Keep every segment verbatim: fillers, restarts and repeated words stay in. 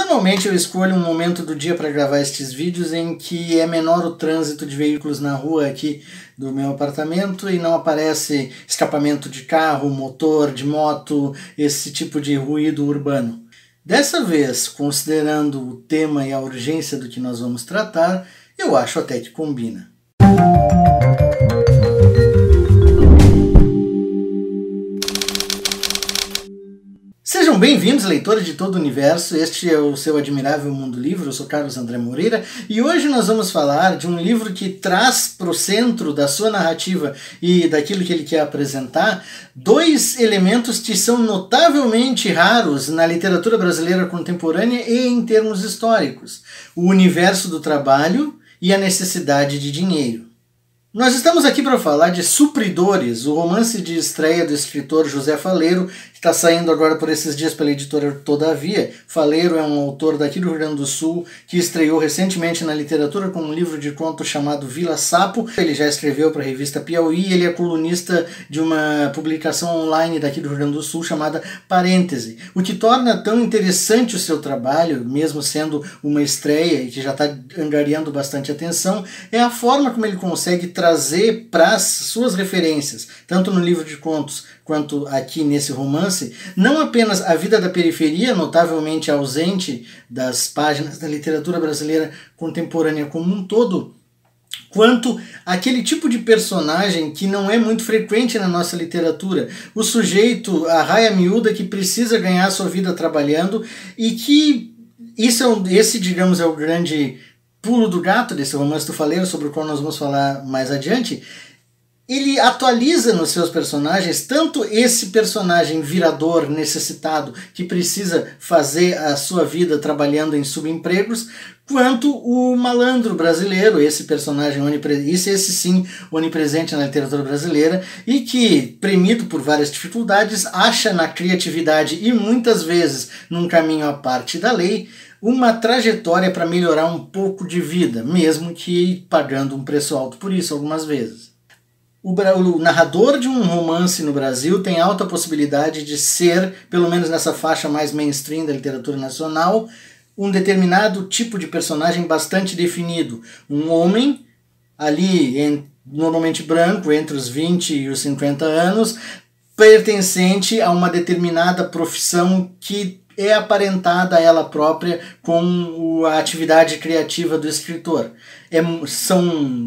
Normalmente eu escolho um momento do dia para gravar estes vídeos em que é menor o trânsito de veículos na rua aqui do meu apartamento e não aparece escapamento de carro, motor, de moto, esse tipo de ruído urbano. Dessa vez, considerando o tema e a urgência do que nós vamos tratar, eu acho até que combina. Sejam bem-vindos, leitores de todo o universo. Este é o seu admirável Mundo Livre. Eu sou Carlos André Moreira e hoje nós vamos falar de um livro que traz para o centro da sua narrativa e daquilo que ele quer apresentar dois elementos que são notavelmente raros na literatura brasileira contemporânea e em termos históricos: o universo do trabalho e a necessidade de dinheiro. Nós estamos aqui para falar de Supridores, o romance de estreia do escritor José Faleiro, que está saindo agora por esses dias pela editora Todavia. Faleiro é um autor daqui do Rio Grande do Sul que estreou recentemente na literatura com um livro de contos chamado Vila Sapo. Ele já escreveu para a revista Piauí, ele é colunista de uma publicação online daqui do Rio Grande do Sul chamada Parêntese. O que torna tão interessante o seu trabalho, mesmo sendo uma estreia e que já está angariando bastante atenção, é a forma como ele consegue trazer para as suas referências, tanto no livro de contos quanto aqui nesse romance, não apenas a vida da periferia, notavelmente ausente das páginas da literatura brasileira contemporânea como um todo, quanto aquele tipo de personagem que não é muito frequente na nossa literatura, o sujeito, a raia miúda que precisa ganhar sua vida trabalhando e que isso é um, esse, digamos, é o grande pulo do gato desse romance do Faleiro, sobre o qual nós vamos falar mais adiante. Ele atualiza nos seus personagens tanto esse personagem virador, necessitado, que precisa fazer a sua vida trabalhando em subempregos, quanto o malandro brasileiro, esse personagem onipresente, esse, esse sim onipresente na literatura brasileira, e que, premido por várias dificuldades, acha na criatividade e muitas vezes num caminho à parte da lei, uma trajetória para melhorar um pouco de vida, mesmo que pagando um preço alto por isso algumas vezes. O, o narrador de um romance no Brasil tem alta possibilidade de ser, pelo menos nessa faixa mais mainstream da literatura nacional, um determinado tipo de personagem bastante definido. Um homem, ali em, normalmente branco, entre os vinte e os cinquenta anos, pertencente a uma determinada profissão que é aparentada a ela própria com a atividade criativa do escritor. É, são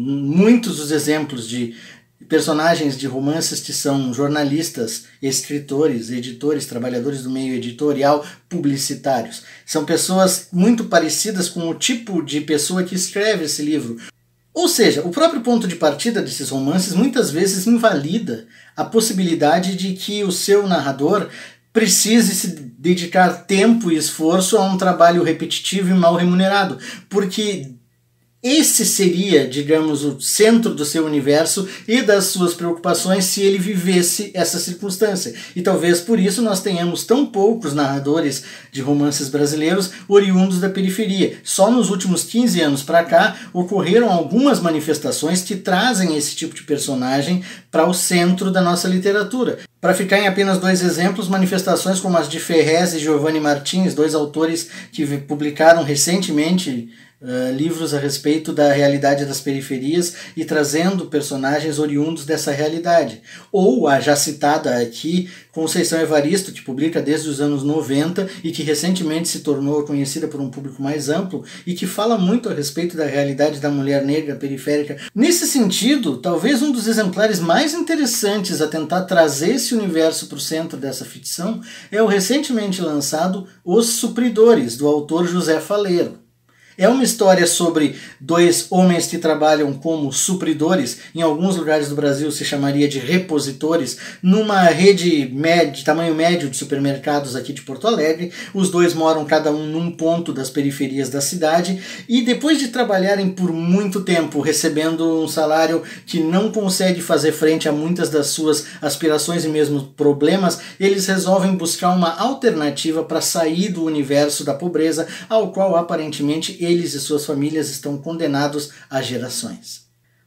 muitos os exemplos de personagens de romances que são jornalistas, escritores, editores, trabalhadores do meio editorial, publicitários. São pessoas muito parecidas com o tipo de pessoa que escreve esse livro. Ou seja, o próprio ponto de partida desses romances muitas vezes invalida a possibilidade de que o seu narrador precise se dedicar tempo e esforço a um trabalho repetitivo e mal remunerado, porque esse seria, digamos, o centro do seu universo e das suas preocupações se ele vivesse essa circunstância. E talvez por isso nós tenhamos tão poucos narradores de romances brasileiros oriundos da periferia. Só nos últimos quinze anos para cá ocorreram algumas manifestações que trazem esse tipo de personagem para o centro da nossa literatura. Para ficar em apenas dois exemplos, manifestações como as de Ferrez e Giovanni Martins, dois autores que publicaram recentemente Uh, livros a respeito da realidade das periferias e trazendo personagens oriundos dessa realidade. Ou a já citada aqui Conceição Evaristo, que publica desde os anos noventa e que recentemente se tornou conhecida por um público mais amplo e que fala muito a respeito da realidade da mulher negra periférica. Nesse sentido, talvez um dos exemplares mais interessantes a tentar trazer esse universo para o centro dessa ficção é o recentemente lançado Os Supridores, do autor José Faleiro. É uma história sobre dois homens que trabalham como supridores, em alguns lugares do Brasil se chamaria de repositores, numa rede média, de tamanho médio de supermercados aqui de Porto Alegre. Os dois moram cada um num ponto das periferias da cidade e depois de trabalharem por muito tempo, recebendo um salário que não consegue fazer frente a muitas das suas aspirações e mesmo problemas, eles resolvem buscar uma alternativa para sair do universo da pobreza ao qual aparentemente eles e suas famílias estão condenados há gerações.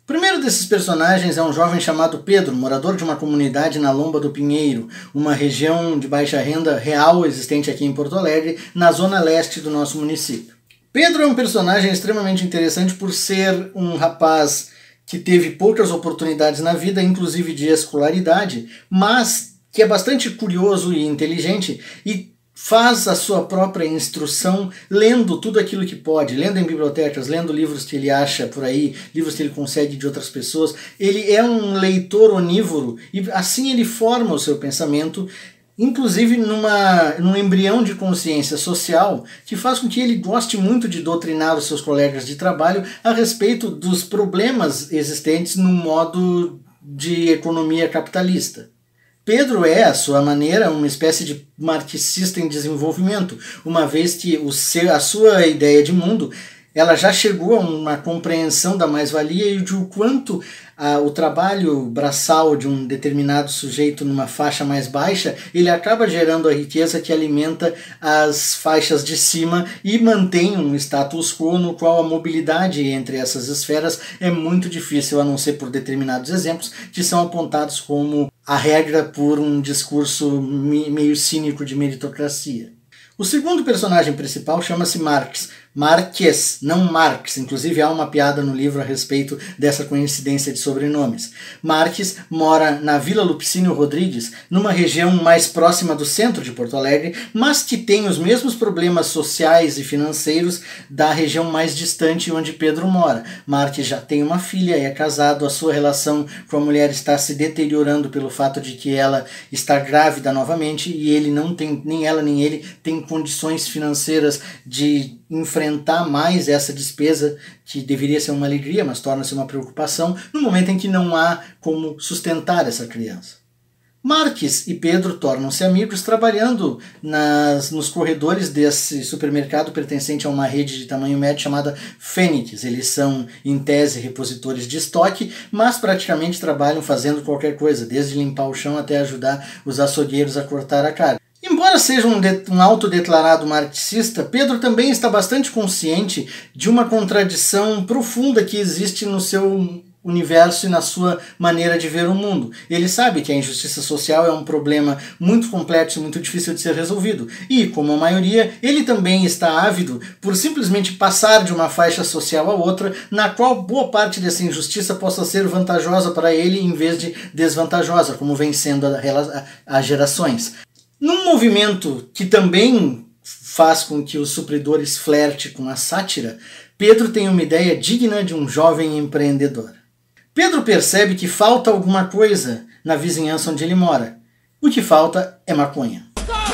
O primeiro desses personagens é um jovem chamado Pedro, morador de uma comunidade na Lomba do Pinheiro, uma região de baixa renda real existente aqui em Porto Alegre, na zona leste do nosso município. Pedro é um personagem extremamente interessante por ser um rapaz que teve poucas oportunidades na vida, inclusive de escolaridade, mas que é bastante curioso e inteligente e faz a sua própria instrução lendo tudo aquilo que pode, lendo em bibliotecas, lendo livros que ele acha por aí, livros que ele consegue de outras pessoas. Ele é um leitor onívoro e assim ele forma o seu pensamento, inclusive numa, num embrião de consciência social que faz com que ele goste muito de doutrinar os seus colegas de trabalho a respeito dos problemas existentes no modo de economia capitalista. Pedro é, à sua maneira, uma espécie de marxista em desenvolvimento, uma vez que o seu, a sua ideia de mundo ela já chegou a uma compreensão da mais-valia e de o quanto ah, o trabalho braçal de um determinado sujeito numa faixa mais baixa, ele acaba gerando a riqueza que alimenta as faixas de cima e mantém um status quo no qual a mobilidade entre essas esferas é muito difícil, a não ser por determinados exemplos que são apontados como a regra por um discurso meio cínico de meritocracia. O segundo personagem principal chama-se Marx. Marques, não Marx. Inclusive há uma piada no livro a respeito dessa coincidência de sobrenomes. Marques mora na Vila Lupicínio Rodrigues, numa região mais próxima do centro de Porto Alegre, mas que tem os mesmos problemas sociais e financeiros da região mais distante onde Pedro mora. Marques já tem uma filha, é casado, a sua relação com a mulher está se deteriorando pelo fato de que ela está grávida novamente e ele não tem, nem ela nem ele tem condições financeiras de enfrentar mais essa despesa que deveria ser uma alegria, mas torna-se uma preocupação no momento em que não há como sustentar essa criança. Marques e Pedro tornam-se amigos trabalhando nas, nos corredores desse supermercado pertencente a uma rede de tamanho médio chamada Fênix. Eles são, em tese, repositores de estoque, mas praticamente trabalham fazendo qualquer coisa, desde limpar o chão até ajudar os açougueiros a cortar a carne. Embora seja um, de, um autodeclarado marxista, Pedro também está bastante consciente de uma contradição profunda que existe no seu universo e na sua maneira de ver o mundo. Ele sabe que a injustiça social é um problema muito complexo e muito difícil de ser resolvido. E, como a maioria, ele também está ávido por simplesmente passar de uma faixa social a outra, na qual boa parte dessa injustiça possa ser vantajosa para ele em vez de desvantajosa, como vem sendo há gerações. Num movimento que também faz com que os supridores flerte com a sátira, Pedro tem uma ideia digna de um jovem empreendedor. Pedro percebe que falta alguma coisa na vizinhança onde ele mora. O que falta é maconha.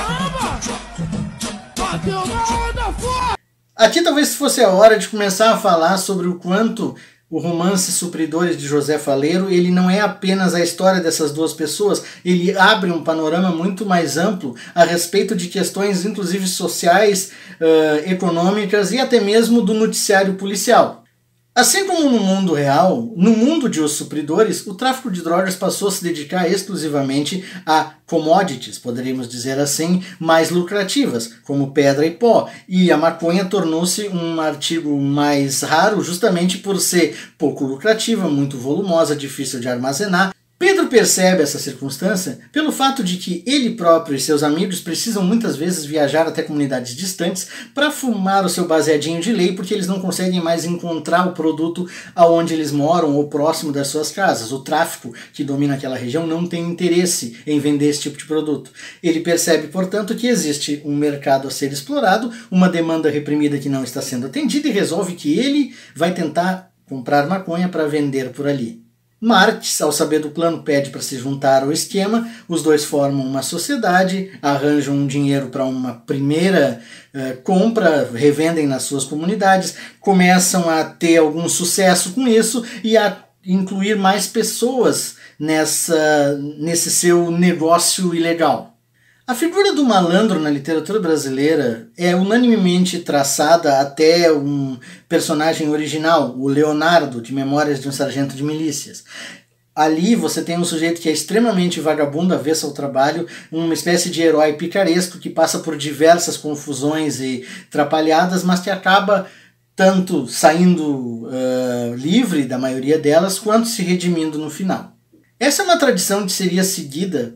Aqui talvez fosse a hora de começar a falar sobre o quanto o romance Supridores de José Faleiro, ele não é apenas a história dessas duas pessoas, ele abre um panorama muito mais amplo a respeito de questões inclusive sociais, uh, econômicas e até mesmo do noticiário policial. Assim como no mundo real, no mundo de Os Supridores, o tráfico de drogas passou a se dedicar exclusivamente a commodities, poderíamos dizer assim, mais lucrativas, como pedra e pó, e a maconha tornou-se um artigo mais raro justamente por ser pouco lucrativa, muito volumosa, difícil de armazenar. Pedro percebe essa circunstância pelo fato de que ele próprio e seus amigos precisam muitas vezes viajar até comunidades distantes para fumar o seu baseadinho de lei, porque eles não conseguem mais encontrar o produto aonde eles moram ou próximo das suas casas. O tráfico que domina aquela região não tem interesse em vender esse tipo de produto. Ele percebe, portanto, que existe um mercado a ser explorado, uma demanda reprimida que não está sendo atendida e resolve que ele vai tentar comprar maconha para vender por ali. Marx, ao saber do plano, pede para se juntar ao esquema, os dois formam uma sociedade, arranjam um dinheiro para uma primeira uh, compra, revendem nas suas comunidades, começam a ter algum sucesso com isso e a incluir mais pessoas nessa, nesse seu negócio ilegal. A figura do malandro na literatura brasileira é unanimemente traçada até um personagem original, o Leonardo, de Memórias de um Sargento de Milícias. Ali você tem um sujeito que é extremamente vagabundo, avesso ao trabalho, uma espécie de herói picaresco que passa por diversas confusões e trapalhadas, mas que acaba tanto saindo uh, livre da maioria delas, quanto se redimindo no final. Essa é uma tradição que seria seguida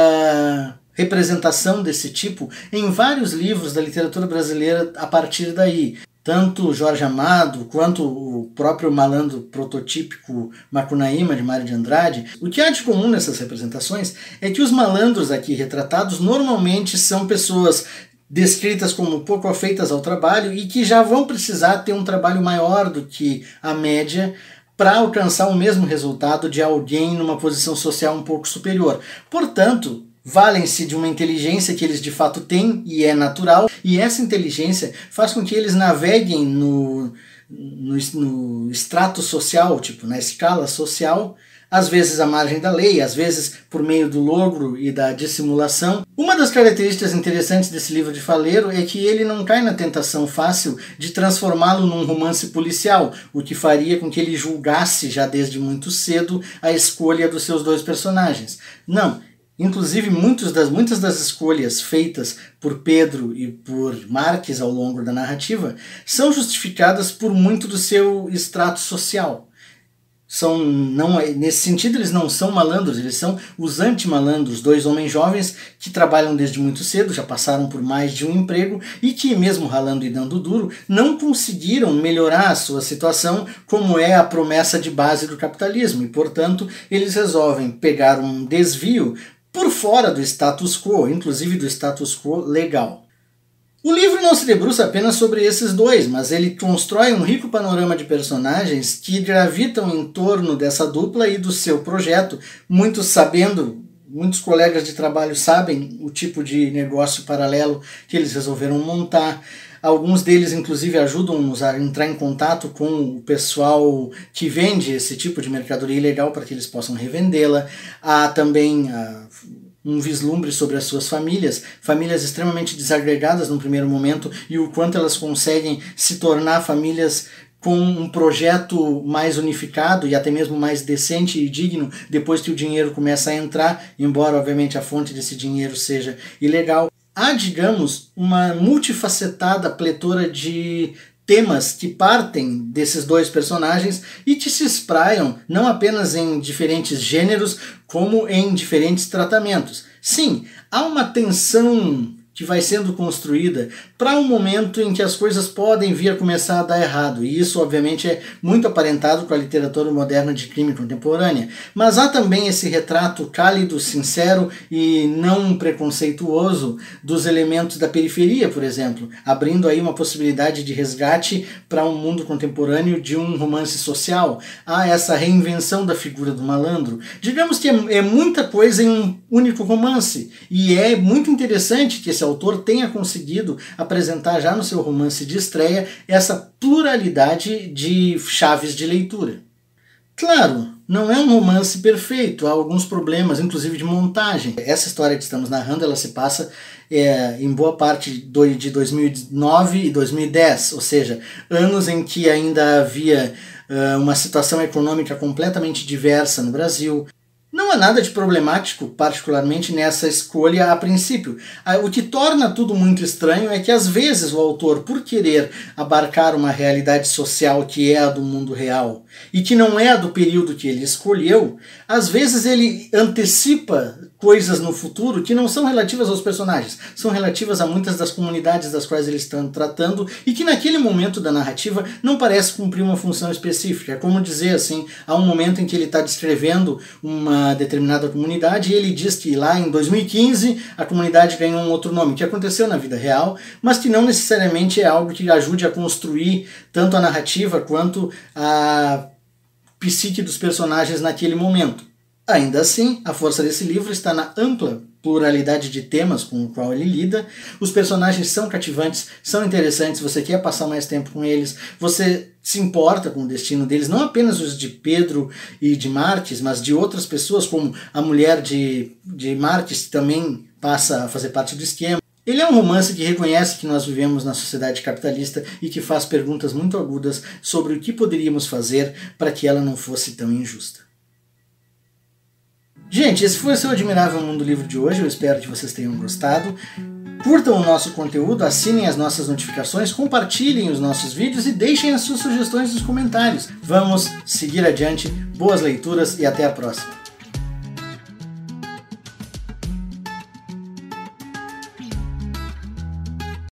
pela representação desse tipo em vários livros da literatura brasileira a partir daí. Tanto Jorge Amado quanto o próprio malandro prototípico Macunaíma, de Mário de Andrade. O que há de comum nessas representações é que os malandros aqui retratados normalmente são pessoas descritas como pouco afeitas ao trabalho e que já vão precisar ter um trabalho maior do que a média para alcançar o mesmo resultado de alguém numa posição social um pouco superior. Portanto, valem-se de uma inteligência que eles de fato têm e é natural, e essa inteligência faz com que eles naveguem no, no, no extrato social, tipo na escala social, às vezes à margem da lei, às vezes por meio do logro e da dissimulação. Uma das características interessantes desse livro de Faleiro é que ele não cai na tentação fácil de transformá-lo num romance policial, o que faria com que ele julgasse já desde muito cedo a escolha dos seus dois personagens. Não. Inclusive, muitos das, muitas das escolhas feitas por Pedro e por Marques ao longo da narrativa são justificadas por muito do seu extrato social. São, não, nesse sentido, eles não são malandros, eles são os anti-malandros, dois homens jovens que trabalham desde muito cedo, já passaram por mais de um emprego e que, mesmo ralando e dando duro, não conseguiram melhorar a sua situação, como é a promessa de base do capitalismo, e, portanto, eles resolvem pegar um desvio por fora do status quo, inclusive do status quo legal. O livro não se debruça apenas sobre esses dois, mas ele constrói um rico panorama de personagens que gravitam em torno dessa dupla e do seu projeto, muitos sabendo, muitos colegas de trabalho sabem o tipo de negócio paralelo que eles resolveram montar. Alguns deles, inclusive, ajudam-nos a entrar em contato com o pessoal que vende esse tipo de mercadoria ilegal para que eles possam revendê-la. Há também uh, um vislumbre sobre as suas famílias, famílias extremamente desagregadas no primeiro momento e o quanto elas conseguem se tornar famílias com um projeto mais unificado e até mesmo mais decente e digno depois que o dinheiro começa a entrar, embora, obviamente, a fonte desse dinheiro seja ilegal. Há, digamos, uma multifacetada pletora de temas que partem desses dois personagens e que se espraiam não apenas em diferentes gêneros, como em diferentes tratamentos. Sim, há uma tensão que vai sendo construída para um momento em que as coisas podem vir a começar a dar errado, e isso obviamente é muito aparentado com a literatura moderna de crime contemporânea, mas há também esse retrato cálido, sincero e não preconceituoso dos elementos da periferia, por exemplo, abrindo aí uma possibilidade de resgate para um mundo contemporâneo de um romance social. Há essa reinvenção da figura do malandro. Digamos que é, é muita coisa em um único romance, e é muito interessante que esse autor tenha conseguido apresentar já no seu romance de estreia essa pluralidade de chaves de leitura. Claro, não é um romance perfeito, há alguns problemas, inclusive de montagem. Essa história que estamos narrando, ela se passa é, em boa parte de dois mil e nove e dois mil e dez, ou seja, anos em que ainda havia uh, uma situação econômica completamente diversa no Brasil. Não há nada de problemático, particularmente nessa escolha a princípio. O que torna tudo muito estranho é que às vezes o autor, por querer abarcar uma realidade social que é a do mundo real e que não é a do período que ele escolheu, às vezes ele antecipa coisas no futuro que não são relativas aos personagens, são relativas a muitas das comunidades das quais eles estão tratando e que naquele momento da narrativa não parece cumprir uma função específica. É como dizer assim, há um momento em que ele está descrevendo uma determinada comunidade e ele diz que lá em dois mil e quinze a comunidade ganhou um outro nome, que aconteceu na vida real, mas que não necessariamente é algo que ajude a construir tanto a narrativa quanto a psique dos personagens naquele momento. Ainda assim, a força desse livro está na ampla pluralidade de temas com o qual ele lida. Os personagens são cativantes, são interessantes, você quer passar mais tempo com eles, você se importa com o destino deles, não apenas os de Pedro e de Marques, mas de outras pessoas, como a mulher de, de Marques, que também passa a fazer parte do esquema. Ele é um romance que reconhece que nós vivemos na sociedade capitalista e que faz perguntas muito agudas sobre o que poderíamos fazer para que ela não fosse tão injusta. Gente, esse foi o seu Admirável Mundo Livro de hoje, eu espero que vocês tenham gostado. Curtam o nosso conteúdo, assinem as nossas notificações, compartilhem os nossos vídeos e deixem as suas sugestões nos comentários. Vamos seguir adiante, boas leituras e até a próxima!